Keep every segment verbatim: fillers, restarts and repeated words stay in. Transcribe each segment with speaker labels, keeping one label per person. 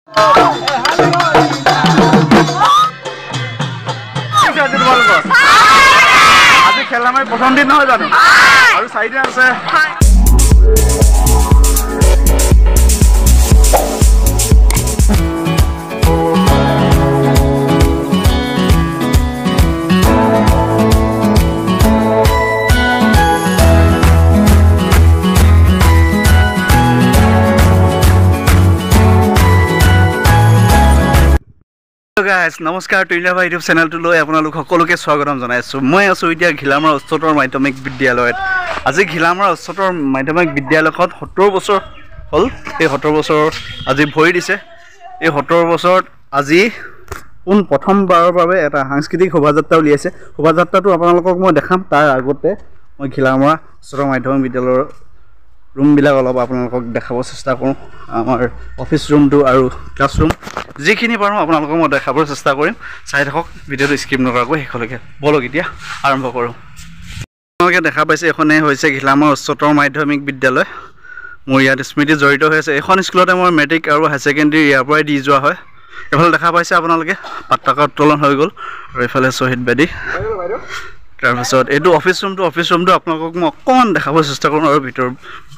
Speaker 1: আজি খেলা মই প্ৰথম দিন নহয় জানো আৰু চাৰিদিন আছে guys নমস্কাৰ টুইন ৰাভা ইউটিউব চেনেলটো লৈ আপোনালোক সকলোকে স্বাগতম জনাইছো মই আছো এতিয়া ঘিলামাৰা উচ্চতৰ মাধ্যমিক বিদ্যালয়ত আজি ঘিলামাৰা উচ্চতৰ মাধ্যমিক বিদ্যালয়ত সত্তৰ বছৰ হল এই সত্তৰ বছৰ আজি ভৰি দিছে এই সত্তৰ বছৰত আজি কোন প্ৰথমবাৰৰ বাবে এটা সাংস্কৃতিক শোভাযাত্ৰা উলিয়াইছে শোভাযাত্ৰাটো আপোনালোকক মই দেখাম তাৰ আগতে মই ঘিলামাৰা উচ্চতৰ মাধ্যমিক বিদ্যালয়ৰ रूम बिला अलप आपनालोকক देखाब चेष्टा करूँ आमार ऑफिस रूम तो और क्लासरूम जिखिनि पारो आपनालोকক मैं देखाबर चेष्टा करिम चाइ थाকক भिडिओ स्किप नकराको हेखলৈকে बोलक इतिया आरम्भ करूँ आपनालोके देखा पाइছে एखने হৈছে ঘিলামাৰা উচ্চতৰ মাধ্যমিক বিদ্যালয় মোৰ ইয়াত স্মৃতি জড়িত হৈ আছে এখন স্কুলতে মই মেট্ৰিক আৰু হাই সেকেন্ডাৰী ইয়াৰ পৰাই দি যোৱা হয় এফালে দেখা পাইছে আপোনালোকে পতাকা উত্তোলন হৈ গল আৰু এফালে শহীদ বেদী তাৰপিছত এটো অফিস रूम तो অফিস रूम तो আপোনালোকক মই অকমান দেখাব চেষ্টা কৰোঁ আৰু ভিতৰ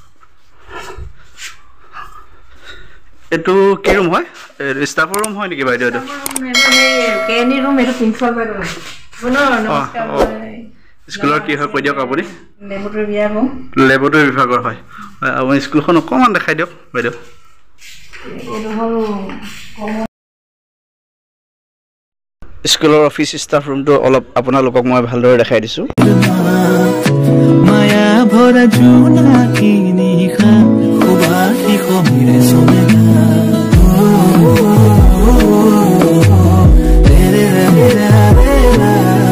Speaker 1: এটো কি রুম হয় স্টাফ রুম হয় নেকি বাইদেউ এটো
Speaker 2: কেনি রুম এটো প্রিন্সিপাল বাইদেউ বনো নমস্কাৰ
Speaker 1: স্কুলৰ কি হয় কৈ দিয়ক আপুনি
Speaker 2: লেবৰেটৰী বিভাগ
Speaker 1: লেবৰেটৰী বিভাগৰ হয় আপুনি স্কুলখন অকমান দেখাই দিয়ক বাইদেউ
Speaker 2: এটো হল
Speaker 1: স্কুলৰ অফিস স্টাফ রুম তো অলপ আপোনালোকক মই ভালদৰে দেখাই দিছো
Speaker 3: মায়া ভৰা জোনাকি নিশা খুবাকি খমিৰে সোমেনা তেৰে মেৰা বেলা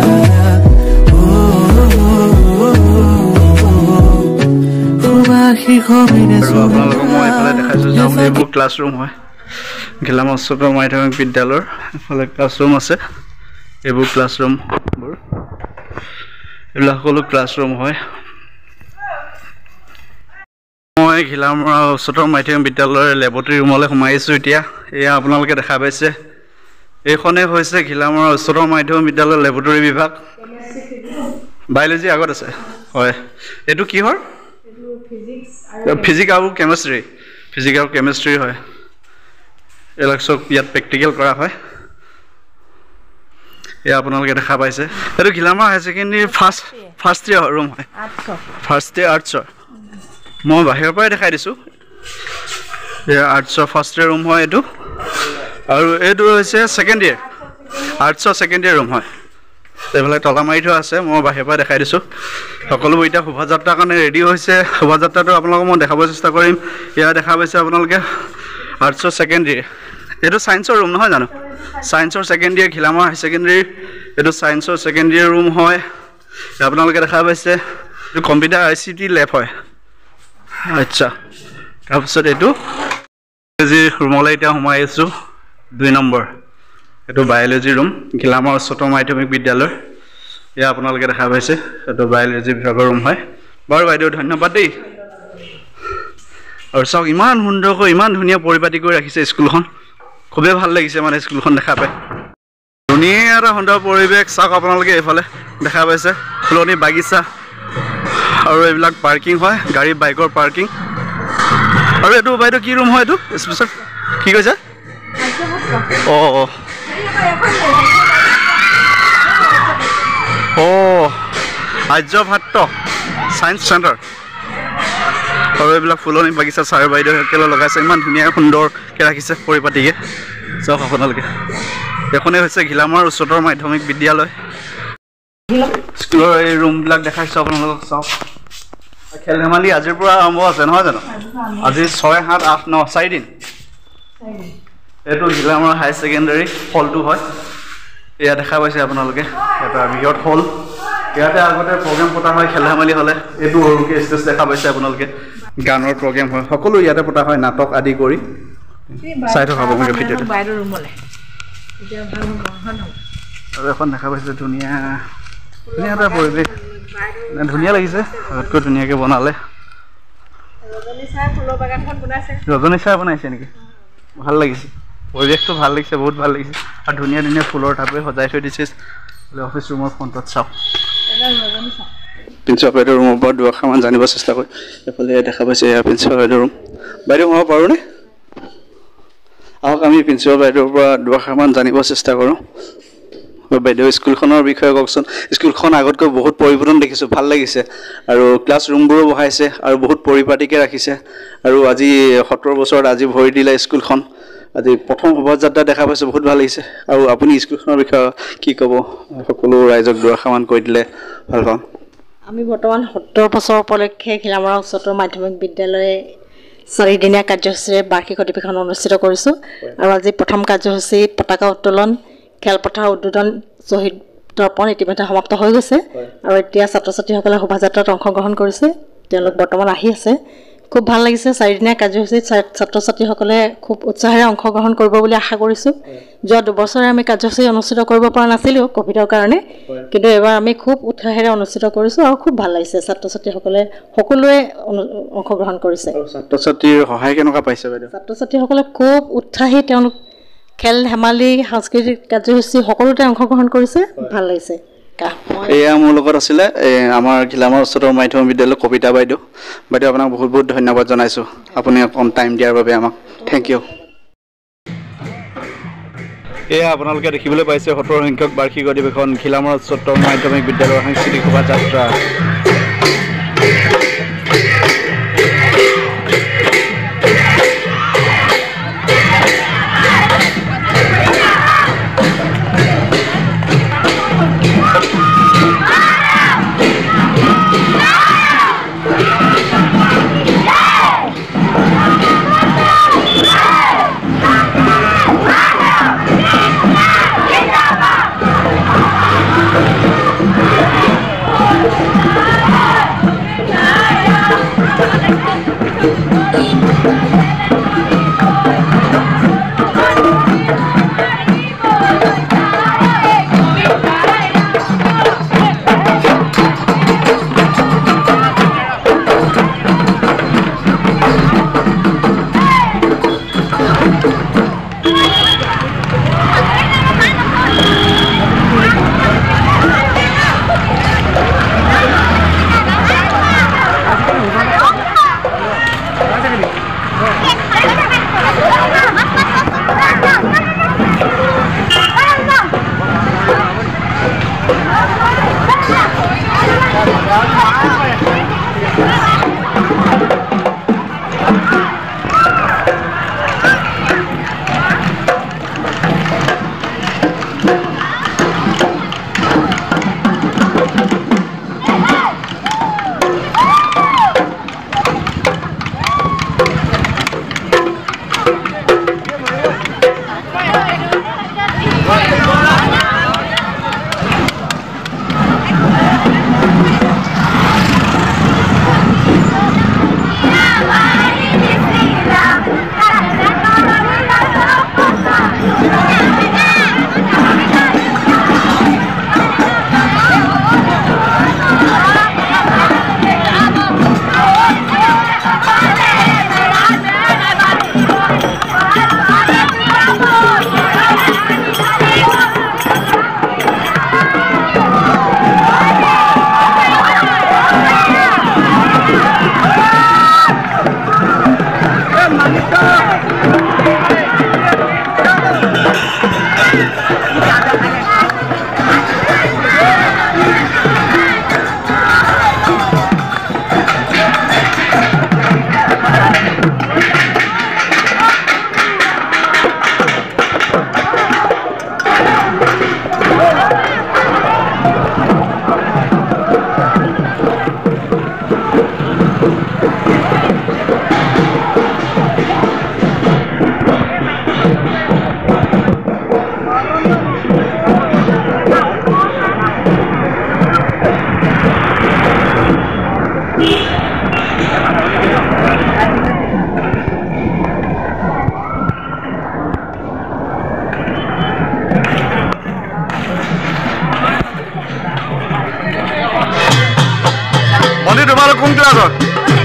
Speaker 3: খুবাকি খমিৰে সোমেনা
Speaker 1: আপোনালোকক মই এফালে দেখাইছো যাম এইবোৰ ক্লাছৰুম হয় ঘিলামাৰা উচ্চতৰ মাধ্যমিক বিদ্যালয়ৰ এফালে ক্লাছৰুম আছে এইবোৰ ক্লাছৰুম বোৰ এইবিলাক সকলো ক্লাছৰুম হয় মই ঘিলামাৰা উচ্চতৰ মাধ্যমিক বিদ্যালয়ৰ লেবৰেটৰী ৰুমলৈ সোমাইছো এতিয়া এয়া আপোনালোকে দেখা পাইছে এইখনে হৈছে ঘিলামাৰা উচ্চতৰ মাধ্যমিক বিদ্যালয়ৰ লেবৰেটৰী বিভাগ বায়োলজি আগত আছে হয় এটো কি হয়
Speaker 2: এটো ফিজিক্স
Speaker 1: ফিজিক্স আৰু কেমিষ্ট্ৰি ফিজিক্স আৰু কেমিষ্ট্ৰি হয় এলাক্সক ইয়াত প্ৰেক্টিকেল কৰা হয় এ আপোনালোকে দেখা পাইছে এটো Ghilamara high secondary first first year room হয় ফাৰ্স্ট ইয়াৰ আৰ্টছ মই বাহিৰৰ পৰাই দেখাই দিছো এ আৰ্টছ ফাৰ্স্ট ইয়াৰ ৰুম হয় এটো আৰু এটো হৈছে second year arts second year room হয় তেভালে তলা মাৰি থোৱা আছে মই বাহিৰৰ পৰা দেখাই দিছো সকলো এটা শোভাযাত্ৰাৰ কাৰণে ৰেডি হৈছে শোভাযাত্ৰাটো আপোনালোকক মই দেখাব চেষ্টা কৰিম ইয়া দেখা পাইছে আপোনালোকে আৰ্টছ সেকেন্ড ইয়াৰ এটো সায়েন্সৰ ৰুম নহয় জানো সায়েন্সৰ সেকেন্ড ইয়াৰ ঘিলামাৰা হাই সেকেন্ডাৰী এটো সায়েন্সৰ সেকেন্ড ইয়াৰ ৰুম হয় আপোনালোকে দেখা পাইছে এটো কম্পিউটাৰ আইসিটি ল্যাব হয় আচ্ছা তাৰপিছত এটো যি ৰুমলৈ এতিয়া সোমাই আছো দুই নম্বৰ এটো বায়োলজি ৰুম ঘিলামাৰা উচ্চতৰ মাধ্যমিক বিদ্যালয় ইয়া আপোনালোকে দেখা পাইছে এটো বায়োলজি বিভাগৰ ৰুম হয় বাৰু বাইদেউ ধন্যবাদ দেই আৰু চাওক ইমান সুন্দৰকৈ ইমান ধুনীয়া পৰিপাটি কৰি ৰাখিছে স্কুলখন খুবেই ভাল লাগিছে মানে স্কুলখন দেখা পাই ধুনীয়া এটা সুন্দৰ পৰিৱেশ চাওক আপোনালোকে এইফালে দেখা পাইছে ফুলনি বাগিচা আৰু এইবিলাক পাৰ্কিং হয় গাড়ী বাইকৰ পাৰ্কিং আৰু এটো বাইদেউ কি ৰুম হয় এটো স্পেশাল কি কৈছে অ অ অ আৰ্যভাট্ট সায়েন্স চেণ্টাৰ আৰু এইবিলাক ফুলনি বাগিচা চাৰ বাইদেউ একেলগে লগাইছে ইমান ধুনীয়া সুন্দৰকৈ ৰাখিছে পৰিপাটিকে চাওক আপোনালোকে এখনে হৈছে ঘিলামাৰা উচ্চতৰ মাধ্যমিক বিদ্যালয় স্কুলৰ এই ৰুমবিলাক দেখাইছো আপোনালোকক চাওক খেল ধেমালি আজিৰ পৰা আৰম্ভ আছে নহয় জানো আজি ছয় সাত আঠ ন চাৰিদিন এইটো ঘিলামাৰা হাই সেকেন্ডাৰী হলটো হয় এয়া দেখা পাইছে আপোনালোকে এটা বৃহৎ হল ইয়াতে আগতে প্ৰগ্ৰাম পতা হয় খেল ধেমালি হলে এইটো সৰুকে ষ্টেজ দেখা পাইছে আপোনালোকে গানৰ প্ৰগ্ৰাম হয় সকলো ইয়াতে পতা হয় নাটক আদি কৰি চাই থকা আপোনালোকে ভিডিঅ'টো
Speaker 2: বাইৰৰ ৰুমলৈ এতিয়া ভাল হ'ব
Speaker 1: আৰু এখন দেখা পাইছে ধুনীয়া ধুনীয়া এটা পৰিৱেশ ধুনীয়া লাগিছে আগতকৈ ধুনীয়াকৈ বনালে ৰজনী চাহ বনাইছে নেকি ভাল লাগিছে পৰিৱেশটো ভাল লাগিছে বহুত ভাল লাগিছে আৰু ধুনীয়া ধুনীয়া ফুলৰ টাবে সজাই থৈ দিছে অফিচ ৰুমৰ ফ্ৰণ্টত চাওক প্ৰিন্সিপাল বাইদেউৰ ৰুমৰ ওপৰত দুআষাৰমান জানিব চেষ্টা কৰি এইফালে দেখা পাইছে এয়া প্ৰিন্সিপাল বাইদেউৰ ৰুম বাইদেউ সোমাব পাৰোঁনে আহক আমি প্ৰিন্সিপাল বাইদেউৰ পৰা দুআষাৰমান জানিব চেষ্টা কৰোঁ বাইদেউ স্কুলখনৰ বিষয়ে কওকচোন স্কুলখন আগতকৈ বহুত পৰিৱৰ্তন দেখিছোঁ ভাল লাগিছে আৰু ক্লাছ ৰুমবোৰো বহাইছে আৰু বহুত পৰিপাটিকৈ ৰাখিছে আৰু আজি সত্তৰ বছৰত আজি ভৰি দিলে স্কুলখন আজি প্ৰথম শোভাযাত্ৰা দেখা পাইছোঁ বহুত ভাল লাগিছে আৰু আপুনি স্কুলখনৰ বিষয়ে কি ক'ব সকলো ৰাইজক দুআষাৰমান কৈ দিলে ভাল পাম
Speaker 2: আমি বৰ্তমান সত্তৰ বছৰ উপলক্ষে ঘিলামৰা উচ্চতৰ মাধ্যমিক বিদ্যালয়ে চাৰিদিনীয়া কাৰ্যসূচীৰে বাৰ্ষিক অধিৱেশন অনুষ্ঠিত কৰিছোঁ আৰু আজি প্ৰথম কাৰ্যসূচীত পতাকা উত্তোলন খেলপথাৰ উদ্বোধন শ্বহীদ তৰ্পণ ইতিমধ্যে সমাপ্ত হৈ গৈছে আৰু এতিয়া ছাত্ৰ ছাত্ৰীসকলে শোভাযাত্ৰাত অংশগ্ৰহণ কৰিছে তেওঁলোক বৰ্তমান আহি আছে খুব ভাল লাগিছে চাৰিদিনীয়া কাৰ্যসূচীত ছাত্ৰ ছাত্ৰীসকলে খুব উৎসাহেৰে অংশগ্ৰহণ কৰিব বুলি আশা কৰিছোঁ যোৱা দুবছৰে আমি কাৰ্যসূচী অনুষ্ঠিত কৰিব পৰা নাছিলোঁ ক'ভিডৰ কাৰণে কিন্তু এবাৰ আমি খুব উৎসাহেৰে অনুষ্ঠিত কৰিছোঁ আৰু খুব ভাল লাগিছে ছাত্ৰ ছাত্ৰীসকলে সকলোৱে অংশগ্ৰহণ কৰিছে
Speaker 1: ছাত্ৰ ছাত্ৰীৰ সহায় কেনেকুৱা পাইছে বাইদেউ
Speaker 2: ছাত্ৰ ছাত্ৰীসকলে খুব উৎসাহী তেওঁলোক খেল ধেমালি সাংস্কৃতিক কাৰ্যসূচী সকলোতে অংশগ্ৰহণ কৰিছে ভাল লাগিছে
Speaker 1: এয়া মোৰ লগত আছিলে আমাৰ ঘিলামৰা উচ্চতৰ মাধ্যমিক বিদ্যালয়ৰ কবিতা বাইদেউ বাইদেউ আপোনাক বহুত বহুত ধন্যবাদ জনাইছোঁ আপুনি অকণ টাইম দিয়াৰ বাবে আমাক থেংক ইউ এয়া আপোনালোকে দেখিবলৈ পাইছে সত্তৰ সংখ্যক বাৰ্ষিক অধিৱেশন ঘিলামৰা উচ্চতৰ মাধ্যমিক বিদ্যালয়ৰ সাংস্কৃতিক শোভাযাত্ৰা তোমালোক কোন ক্লাছত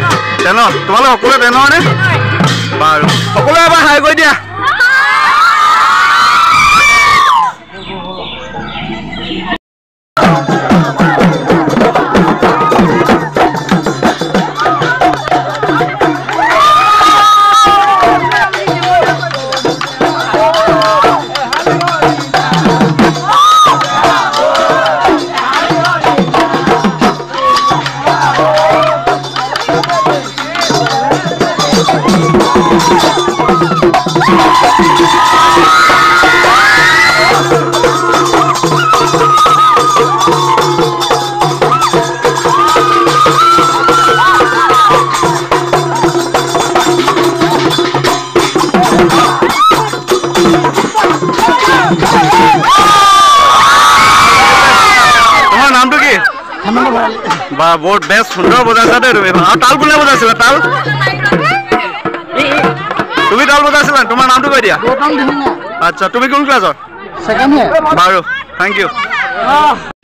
Speaker 1: টেনত তোমালোক সকলোৱে টেনৰ নে বাৰু সকলোৱে এবাৰ হাই কৰি দিয়া বা বহুত বেষ্ট সুন্দৰ বজাইছা দেই তুমি আৰু তাল কোনে বজাইছিলা তাল তুমি তাল বজাইছিলা তোমাৰ নামটো কৈ দিয়া আচ্ছা তুমি কোন ক্লাছৰ
Speaker 4: Second year.
Speaker 1: বাৰু থেংক ইউ